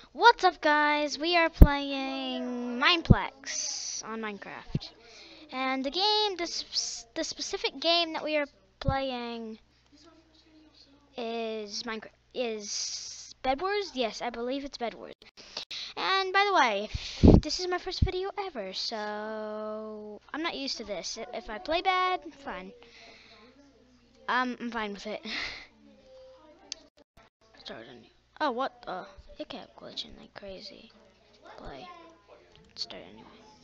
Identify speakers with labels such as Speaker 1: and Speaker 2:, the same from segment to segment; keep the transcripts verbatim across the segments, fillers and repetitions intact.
Speaker 1: What's up, guys? We are playing Mineplex on Minecraft, and the game, the sp the specific game that we are playing is Minecraft is Bed Wars. Yes, I believe it's Bed Wars. And by the way, this is my first video ever, so I'm not used to this. I- If I play bad, fine. Um, I'm fine with it. Start a new. Oh, what? Uh, it kept glitching like crazy. Play. Start anyway.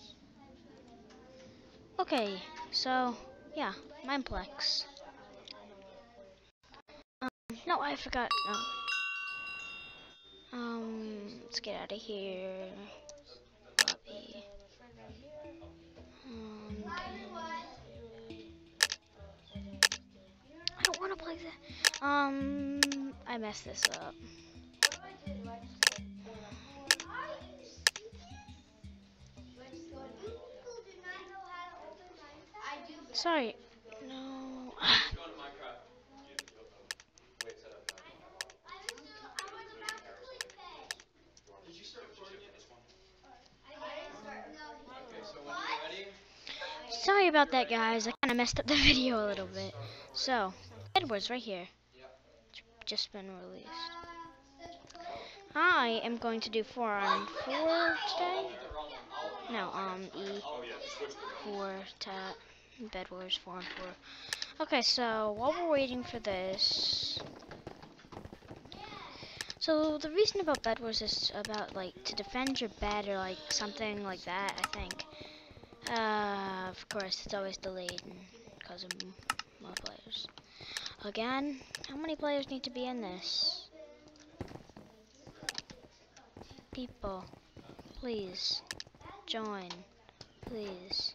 Speaker 1: Okay, so yeah, Mineplex. Um, no, I forgot. No. Um, let's get out of here. Lobby. Um, I don't want to play that. Um, I messed this up. Sorry. No. Sorry about that, guys. I kind of messed up the video a little bit. So, Edward's right here. Just been released. I am going to do four on four today. No, um, E four tat Bed Wars four on four. Okay, so while we're waiting for this, so the reason about Bed Wars is about like to defend your bed or like something like that. I think. Uh, of course, it's always delayed because of more players. Again, how many players need to be in this? People, please join. Please.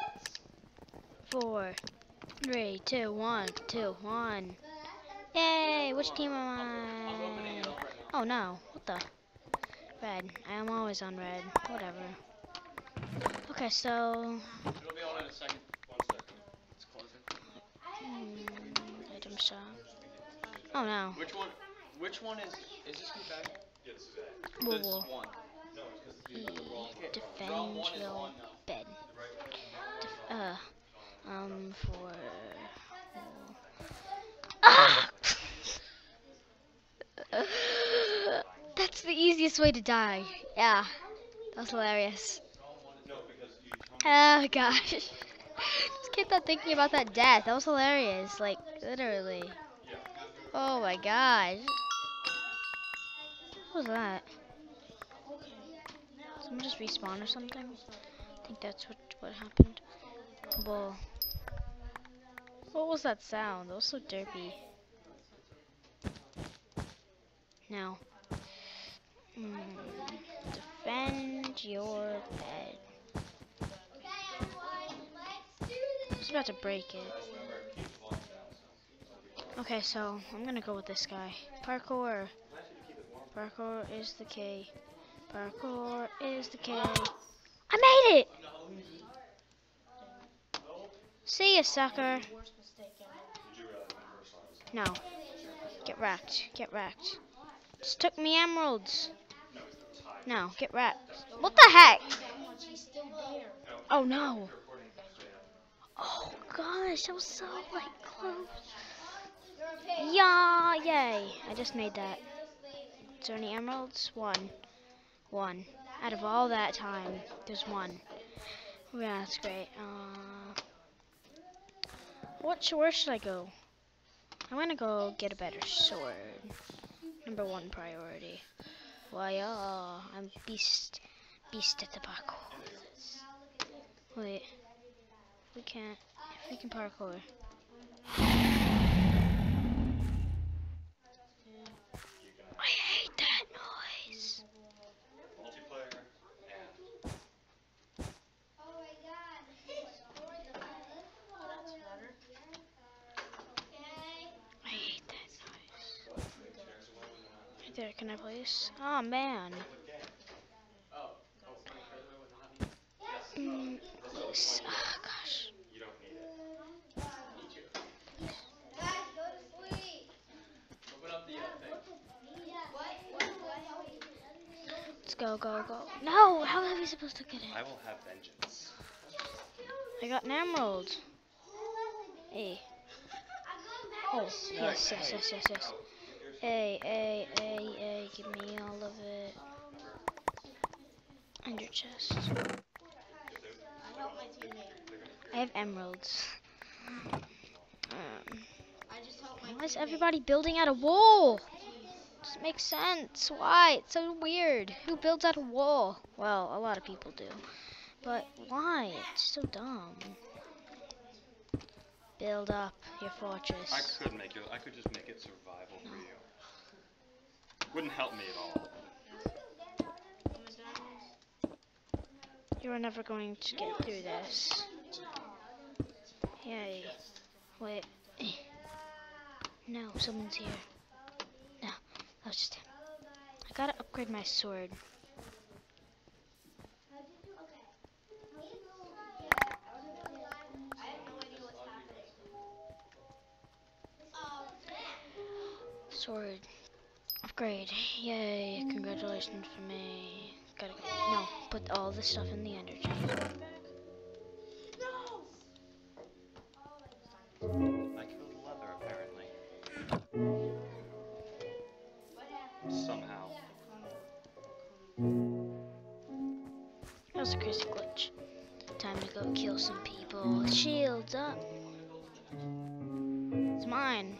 Speaker 1: Four, three, two, one, two, one. Yay! Which team am I? Oh no! What the? Red. I am always on red. Whatever. Okay, so.
Speaker 2: It'll be on in a second. One second. Let's close it.
Speaker 1: Hmm, item shop. Oh no.
Speaker 2: Which one? Which one is? Is this who back? Yeah, this is A.
Speaker 1: Whoa,
Speaker 2: This
Speaker 1: whoa.
Speaker 2: is one. No, it's because
Speaker 1: E
Speaker 2: the wrong.
Speaker 1: defend
Speaker 2: Round one is
Speaker 1: your
Speaker 2: on now.
Speaker 1: bed. Def uh, um, for. Ah! That's the easiest way to die. Yeah, that's hilarious. Oh gosh. Just kept on thinking about that death. That was hilarious. Like, literally. Oh my gosh. What was that? Someone just respawn or something? I think that's what, what happened. Whoa. What was that sound? That was so derpy. Now. Mm, defend your bed. I was about to break it. Okay, so I'm gonna go with this guy. Parkour. Parkour is the key. Parkour is the key. I made it! See ya, sucker. No. Get wrecked. Get wrecked. Just took me emeralds. No, get wrecked. What the heck? Oh no. Oh gosh, that was so like close. Yeah, yay. I just made that. Is there any emeralds? One. One. Out of all that time, there's one. Yeah, that's great. Uh, what sh where should I go? I'm gonna go get a better sword. Number one priority. Why, uh, I'm beast, beast at the parkour. Wait, we can't. If we can parkour. I hate that noise.
Speaker 2: Multiplayer.
Speaker 1: I hate that noise. Right there, can I place? Oh man. Mm, place. Oh gosh.
Speaker 2: Open up the uh, thing.
Speaker 1: go, go, go. No, how are we supposed to get
Speaker 2: I
Speaker 1: in?
Speaker 2: will have vengeance.
Speaker 1: I got an emerald. Hey. Oh, yes, yes, yes, yes, yes. Hey, hey, hey, hey, give me all of it. And your chest. I have emeralds. Um, why is everybody building out a wall? Doesn't make sense. Why? It's so weird. Who builds out a wall? Well, a lot of people do. But why? It's so dumb. Build up your fortress.
Speaker 2: I could make it. I could just make it survival for you. Wouldn't help me at all.
Speaker 1: You are never going to get through this. Yay. Wait. No, someone's here. No, that was just him. I gotta upgrade my sword. Sword. Upgrade. Yay. Congratulations for me. Gotta go. No, put all the stuff in the energy.
Speaker 2: I killed leather apparently. Somehow.
Speaker 1: That was a crazy glitch. Time to go kill some people. Shields up. It's mine.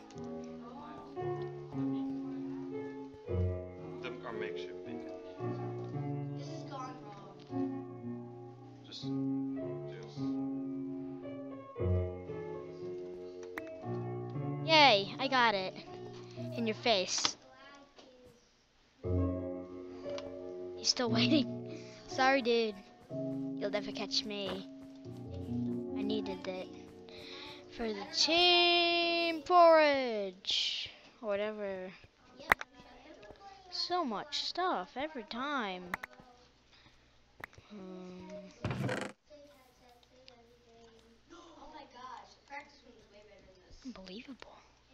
Speaker 2: The, our makeshift beacon.
Speaker 3: This is gone wrong.
Speaker 2: Just do.
Speaker 1: Yay, I got it. In your face. He's still waiting. Sorry, dude. You'll never catch me. I needed it. For the team porridge. Or whatever. So much stuff every time. Hmm.
Speaker 3: Oh my gosh, practice one is way better than this.
Speaker 1: Unbelievable.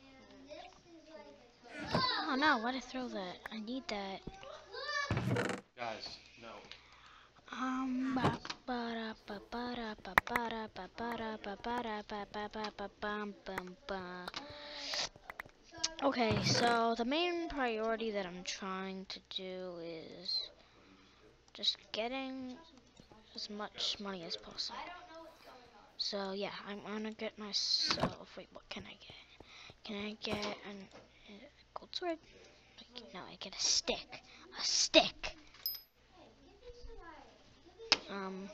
Speaker 1: Oh no, why'd I throw that? I need that.
Speaker 2: Guys, no.
Speaker 1: Um, ba ba da ba ba da ba ba da ba ba da ba ba da ba ba ba ba bum bum ba. Okay, so the main priority that I'm trying to do is just getting as much money as possible. So yeah, I'm gonna get myself. Wait, what can I get? Can I get an a gold sword? Like, no, I get a stick. A stick. Um,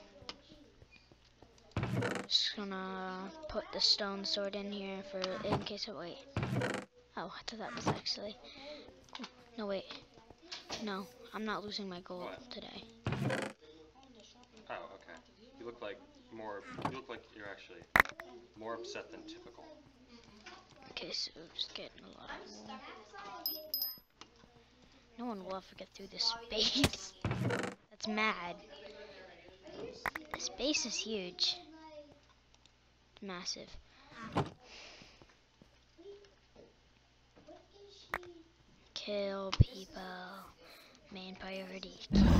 Speaker 1: just gonna put the stone sword in here for in case I wait. Oh, I thought that was actually. No wait. No, I'm not losing my gold
Speaker 2: What?
Speaker 1: today.
Speaker 2: Oh, okay. You look like more. You look like you're actually more upset than typical.
Speaker 1: Okay, so just getting a lot of wool. No one will ever get through this space. That's mad. The space is huge. It's massive. Kill people. Main priority.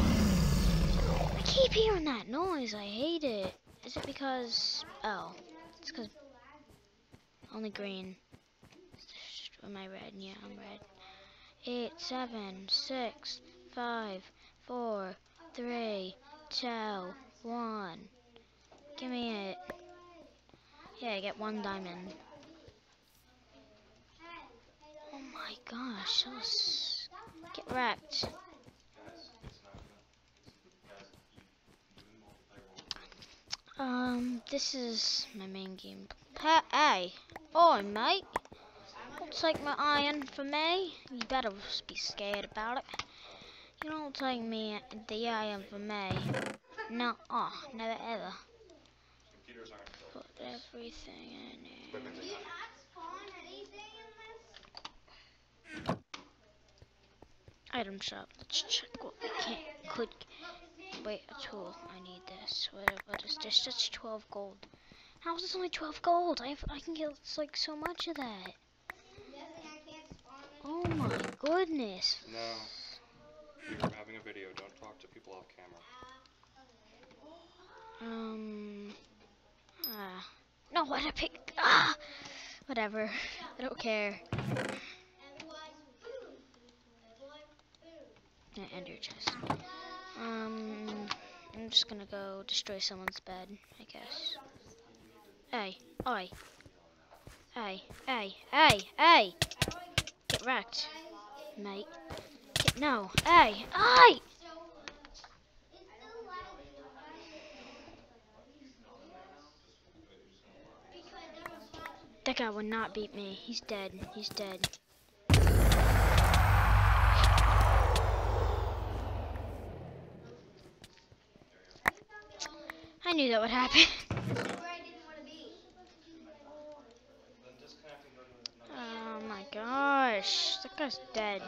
Speaker 1: I keep hearing that noise. I hate it. Is it because... Oh. It's because... Only green. Am I red? Yeah, I'm red. Eight, seven, six, five, four, three, two, one. Give me it. Yeah, I get one diamond. Oh my gosh, that was... Get wrecked. Um, this is my main game. Pa hey, oh mate, don't take my iron for me. You better be scared about it. You don't take me the iron for me. No, oh, never ever.
Speaker 2: Computers aren't built
Speaker 1: Put
Speaker 2: for this.
Speaker 1: everything in here.
Speaker 2: Equipment is not.
Speaker 1: Item shop. Let's check what we can could. Wait, a tool. I need this. What, what is this? Just twelve gold. How is this only twelve gold? I have, I can get like so much of that. Oh my goodness.
Speaker 2: No. We were having a video. Don't talk to camera.
Speaker 1: Um. Ah. No, what I picked. Ah. Whatever. I don't care. Yeah, and your chest. Um. I'm just gonna go destroy someone's bed, I guess. Hey. Oi. Hey. Hey. Hey. Hey. Get wrecked, mate. Get, no. Hey. Hey. That guy will not beat me. He's dead. He's dead. I knew that would happen. Oh my gosh. That guy's dead.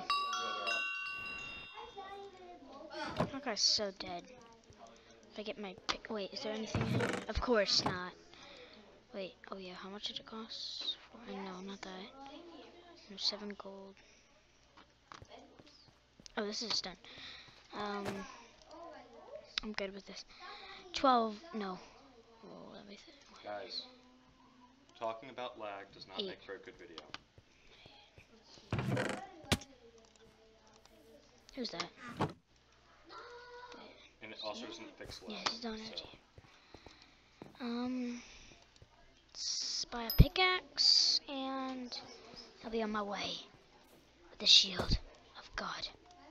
Speaker 1: That guy's so dead. If I get my pick. Wait, is there anything in here? Of course not. Wait, oh yeah, how much did it cost? Four, no, not that. No, seven gold. Oh, this is done. Um, I'm good with this. Twelve, no. Oh, let me think.
Speaker 2: Guys, talking about lag does not
Speaker 1: Eight.
Speaker 2: make for a good video.
Speaker 1: Who's that?
Speaker 2: And it also doesn't fix lag.
Speaker 1: Yeah, he's done
Speaker 2: so.
Speaker 1: it. Um, let's buy a pickaxe, and I'll be on my way with the shield of God.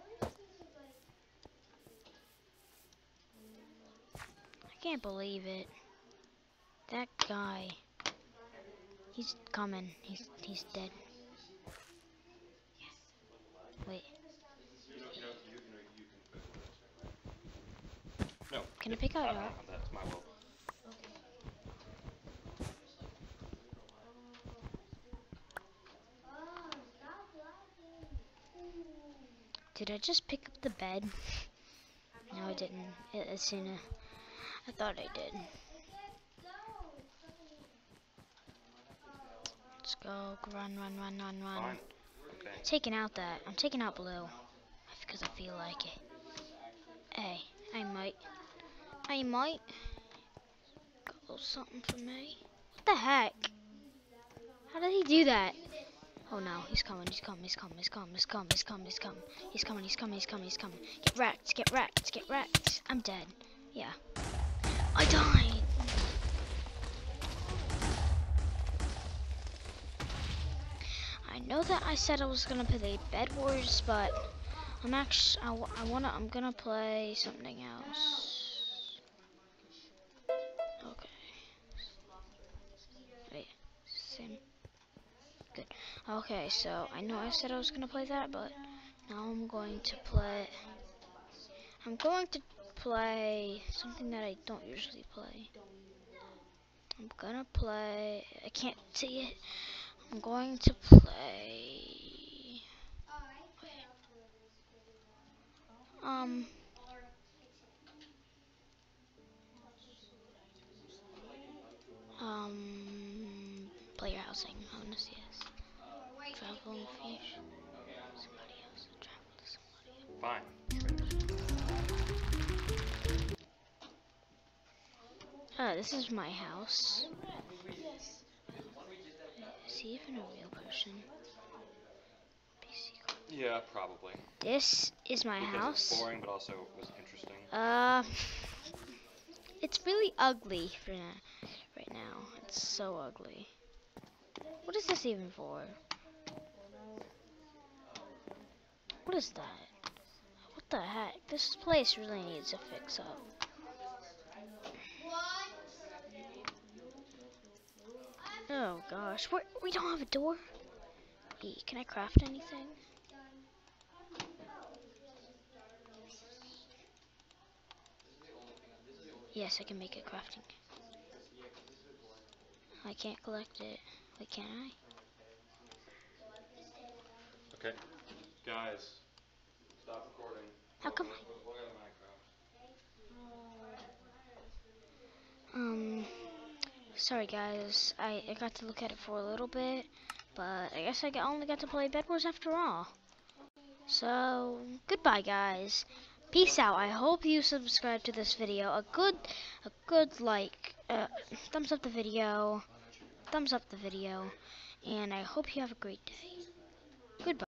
Speaker 1: I can't believe it. That guy. He's coming. He's he's dead. Wait.
Speaker 2: No.
Speaker 1: Can I pick out
Speaker 2: I
Speaker 1: your
Speaker 2: don't
Speaker 1: art?
Speaker 2: have that. It's my will.
Speaker 1: Did I just pick up the bed? No, I didn't. It, as soon as I thought I did. Let's go. Run, run, run, run, run.
Speaker 2: Fine. Okay.
Speaker 1: Taking out that. I'm taking out blue because I feel like it. Hey, I might. I might. Got a little something for me. What the heck? How did he do that? Oh no, he's coming, he's coming, he's coming, he's coming, he's coming, he's coming, he's coming, he's coming, he's coming, he's coming, he's coming. Get wrecked, get wrecked, get wrecked. I'm dead. Yeah. I died! I know that I said I was gonna play Bed Wars, but I'm actually, I, w I wanna, I'm gonna play something else. Okay. Wait, same. Good. Okay, so I know I said I was gonna play that, but now I'm going to play. I'm going to play something that I don't usually play. I'm gonna play. I can't see it. I'm going to play. Um. Um. Player housing. Bonus, yes. Travel and fish. Somebody else. Travel to somebody else.
Speaker 2: Fine.
Speaker 1: Oh, this is my house. Is he even a real person?
Speaker 2: Yeah, probably.
Speaker 1: This is my
Speaker 2: Because
Speaker 1: house.
Speaker 2: it's boring, but also was interesting.
Speaker 1: Uh, it's really ugly for now. Right now, it's so ugly. What is this even for? What is that? What the heck? This place really needs a fix up. Oh gosh, We're, we don't have a door. E, can I craft anything? Yes, I can make a crafting. I can't collect it. Wait, can I?
Speaker 2: Okay. Guys, stop recording.
Speaker 1: How come?
Speaker 2: We'll go to Minecraft.
Speaker 1: Um, sorry guys. I, I got to look at it for a little bit, but I guess I got, only got to play Bed Wars after all. So, goodbye guys. Peace out. I hope you subscribe to this video. A good, a good like, uh, thumbs up the video, thumbs up the video, and I hope you have a great day. Goodbye.